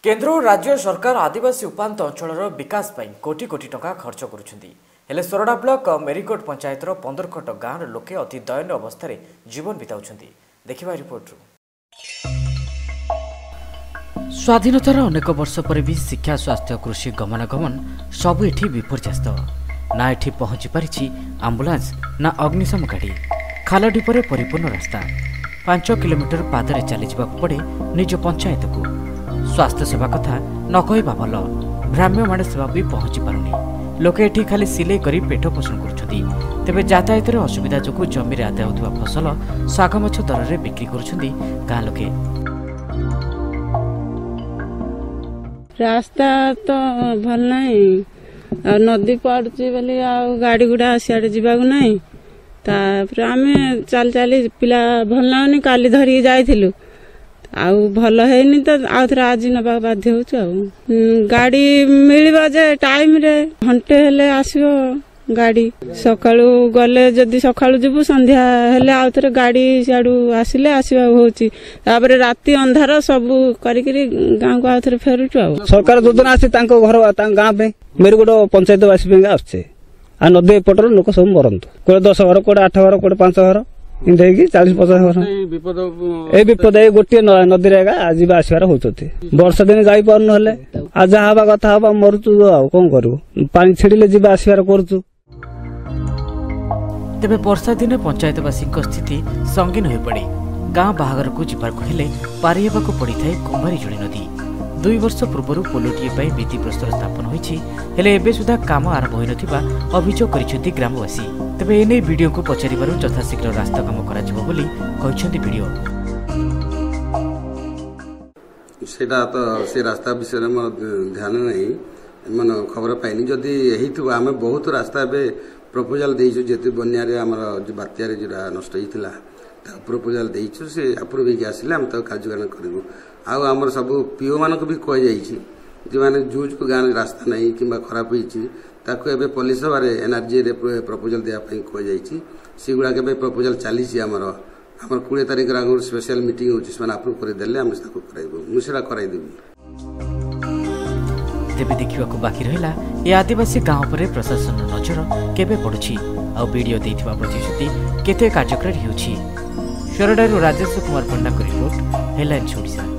केन्द्र और राज्य सरकार आदिवासी उपात अंचल विकास पर कोटी कोटी टंका खर्च करुँचे सोरडा ब्लॉक मेरीकोट पंचायतर 15 खट गाँव लोके अति दयनीय अवस्था जीवन बिताउछन्ति। देखिबा रिपोर्ट। स्वाधीनतार अनेक वर्ष पर भी शिक्षा स्वास्थ्य कृषि गमनागमन सबु एठी विपर्यस्त। ना एठी पहुँची पारिछि आम्बुलांस ना अग्निशम गाड़ी। खाल ढिपरे परिपूर्ण रास्ता 5 किलोमीटर पादरे चली जावाक पड़े निज पंचायत को। स्वास्थ्य सेवा कथा न कहवा भल भ्राम्य माने सेवा भी पहुँची पारुनी। लोके एठी खाली सिलाई करी पेट पोषण करुछथि। तेबे यातायात असुविधा जोगु जमी आदाय होउथबा फसल साग माछ दर रे बिक्री करुछथि गाँ लोके। रास्ता तो भल नहीं नदी पड़ुची बोली गाड़ी गुड़ा सियाड़े जीवाक नहीं। तापर आमे चल चली पिला भल नहीं काली धरिकी जाइथिलु आउ भल हैनी तो आउ थरा आज नबा बाध्य होछु। गाड़ी मिलबा जे टाइम रे घंटे हेले आसीबो गाड़ी। सकाळू गले जदी सकाळू जीवु संध्या हेले आउ थरा गाड़ी सियाडू आसिले आसीबा होची। तापर राती अंधार सब करिकरी गाँ को आउ थरा फेरुछु। आ सरकार जोजना आसी तांको घर तांग गाँ पे मेरे गोटो पंचायत वासी पे आछे आ नदी पटर लोक सब मरंतु कोड़े 10 घर कोड़े 8 घर कोड़े 5 घर इंदे 40-50 घर ए विपद ए गोटे नदी रे आज आसबार होचथि। वर्षा दिन जाई पारनु हले आ जा हवा कथा हवा मरुचु आ कोन करबो पानी छिड़िले जीवा आसबार करचु। तेबे वर्षा दिन पंचायतवासी स्थिति संगीन हो पड़े। गाँ बाहागर को जीवार को हेले पारि हेबाकु पड़िथाय कुंभारी जोड़ी नदी। 2 वर्ष पूर्व पोलोटीए भित्ति प्रस्तर स्थापन होइछि हेले एबे सुधा काम आरंभ होई नथिबा अभियोग करिसेंति ग्रामवासी। तेबे एने वीडियो को पचारिबारु यथाशीघ्र रास्ता काम कराजिबो बोली कहिसेंति वीडियो। सेटा तो से रास्ता विषय में ध्यान नहीं मन खबर पाइनी। जदि एहिथु आमे बहुत रास्ता बे प्रपोजल देइछु जेते बन्या रे हमर बात्या रे जेरा नष्ट हिथिला प्रपोजल देइछु से अप्रूव हे आसिले हम तो कार्यक्रम करिवु। आउ हमर सब पीओ मान को भी कह जाइछि जे माने जूज को गान रास्ता नहीं किंबा खराब होइछि ताको एबे पुलिस बारे एनआरजी रे प्रपोजल देया पई कह जाइछि। सिगुडा के प्रपोजल चालीछि हमर 20 तारिख रे स्पेशल मीटिंग होछि से अप्रूव कर देले हम ताको कराइबो मुसेरा कराइ देबी। तेबे देखिबा को बाकी रहिला ए आदिवासी गाँव पर प्रशासन नजर केबे पड़ुछि आ वीडियो देथिबा प्रतिश्रुति केते कार्यक्रम हेउछि। सोरडारू राजेश कुमार पंडा को रिपोर्ट हेडलाइन्स ओडिशा।